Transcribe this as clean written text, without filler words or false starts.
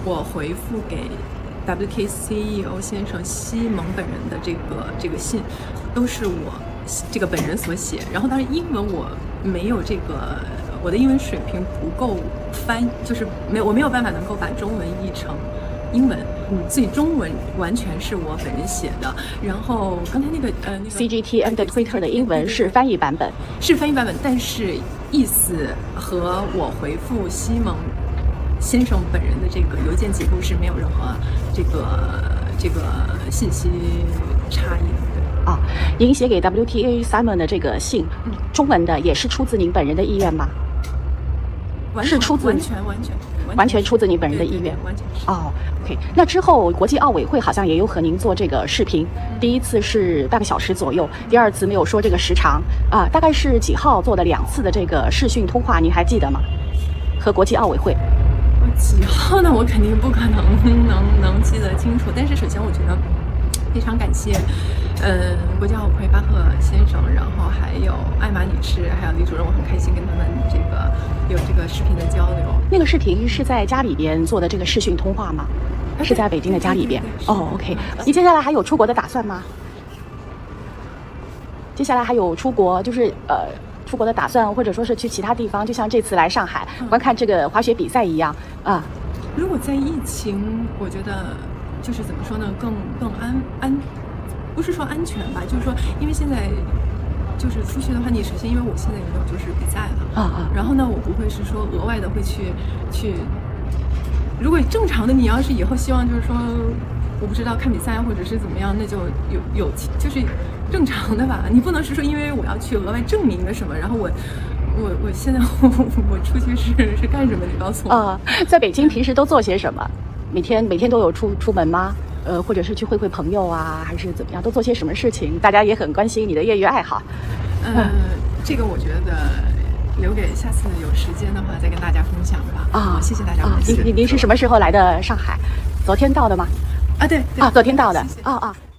我回复给 WTA CEO 先生西蒙本人的这个信，都是我这个本人所写。然后当然英文我没有我的英文水平不够就是我没有办法能够把中文译成英文，所以中文完全是我本人写的。然后刚才那个 CGTN 的 Twitter 的英文是翻译版本， 但是意思和我回复西蒙先生本人的这个邮件记录是没有任何这个信息差异的。 您写给 WTA Simon 的这个信，中文的也是出自您本人的意愿吗？是出自完全出自您本人的意愿。 完全是。 OK。那之后国际奥委会好像也有和您做这个视频，第一次是半个小时左右，第二次没有说这个时长大概是几号做的2次的这个视讯通话，您还记得吗？和国际奥委会。 几号呢？我肯定不可能能记得清楚。但是首先我觉得非常感谢，国际奥委会巴赫先生，然后还有艾玛女士，还有李主任，我很开心跟他们有这个视频的交流。 那个视频是在家里边做的这个视讯通话吗？是在北京的家里边。OK。你接下来还有出国的打算吗？接下来还有出国，就是出国的打算，或者说是去其他地方，就像这次来上海观看这个滑雪比赛一样如果在疫情，我觉得就是怎么说呢，更不是说安全吧，就是说，因为现在就是出去的话，你首先因为我现在也没有就是比赛了然后呢，我不会是说额外的会去，如果正常的，你要是以后希望就是说，我不知道看比赛或者是怎么样，那就有就是正常的吧，你不能是说因为我要去额外证明个什么，然后我现在我出去是干什么？你告诉我在北京平时都做些什么？每天都有出门吗？或者是去会朋友还是怎么样？都做些什么事情？大家也很关心你的业余爱好。 这个我觉得留给下次有时间的话再跟大家分享吧。谢谢大家关心。 您是什么时候来的上海？昨天到的吗？ 对， 昨天到的。 谢谢